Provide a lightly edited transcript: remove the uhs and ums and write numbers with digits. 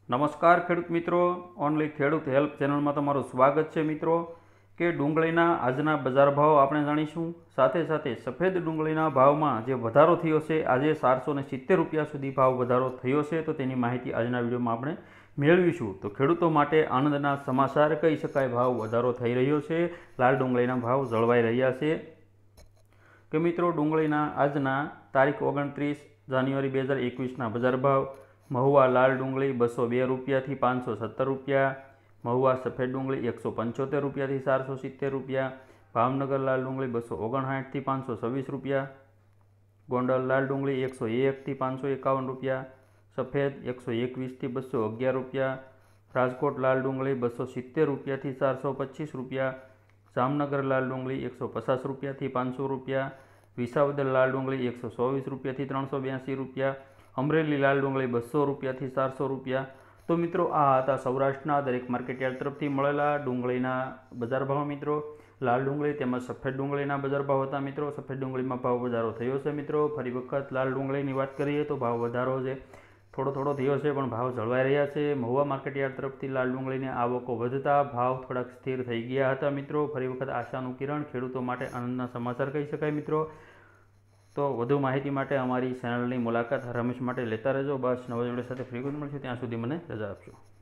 નમસ્કાર ખેડૂત મિત્રો, ઓનલી ખેડૂત હેલ્પ ચેનલમાં તમારું સ્વાગત છે મિત્રો। કે ડુંગળીના આજના બજાર ભાવ આપણે જાણીશું। સાથે સાથે સફેદ ડુંગળીના ભાવમાં જે વધારો થયો છે, આજે 470 રૂપિયા સુધી ભાવ વધારો થયો છે, તો તેની માહિતી આજના વિડીયોમાં આપણે મેળવીશું। તો ખેડૂતો માટે આનંદના સમાચાર કહી શકાય, ભાવ વધારો થઈ રહ્યો છે, લાલ ડુંગળીના ભાવ જળવાઈ રહ્યા છે। કે મિત્રો, ડુંગળીના આજના તારીખ 29 જાન્યુઆરી 2021ના બજાર ભાવ: મહુવા લાલ ડુંગળી 202 રૂપિયાથી 517 રૂપિયા, મહુવા સફેદ ડુંગળી 175 રૂપિયાથી 470 રૂપિયા, ભાવનગર લાલ ડુંગળી 259થી 526 રૂપિયા, ગોંડલ લાલ ડુંગળી 101થી 551 રૂપિયા, સફેદ 121થી 211 રૂપિયા, રાજકોટ લાલ ડુંગળી 270 રૂપિયાથી 425 રૂપિયા, જામનગર લાલ ડુંગળી 150 રૂપિયાથી 500 રૂપિયા, વિસાવદર લાલ ડુંગળી 124 રૂપિયાથી 382 રૂપિયા, અમરેલી લાલ ડુંગળી 200 રૂપિયાથી 400 રૂપિયા। તો મિત્રો, આ હતા સૌરાષ્ટ્રના દરેક માર્કેટયાર્ડ તરફથી મળેલા ડુંગળીના બજાર ભાવ મિત્રો। લાલ ડુંગળી તેમજ સફેદ ડુંગળીના બજાર ભાવ હતા મિત્રો। સફેદ ડુંગળીમાં ભાવ વધારો થયો છે મિત્રો। ફરી વખત લાલ ડુંગળીની વાત કરીએ તો ભાવ વધારો છે, થોડો થયો છે, પણ ભાવ જળવાઈ રહ્યા છે। મહુવા માર્કેટયાર્ડ તરફથી લાલ ડુંગળીની આવકો વધતા ભાવ થોડાક સ્થિર થઈ ગયા હતા મિત્રો। ફરી વખત આશાનું કિરણ, ખેડૂતો માટે આનંદના સમાચાર કહી શકાય મિત્રો। તો વધુ માહિતી માટે અમારી ચેનલની મુલાકાત હર હંમેશ માટે લેતા રહેજો। બસ નવા વિડીયો સાથે ફરી મળશું, ત્યાં સુધી મને રજા આપશો।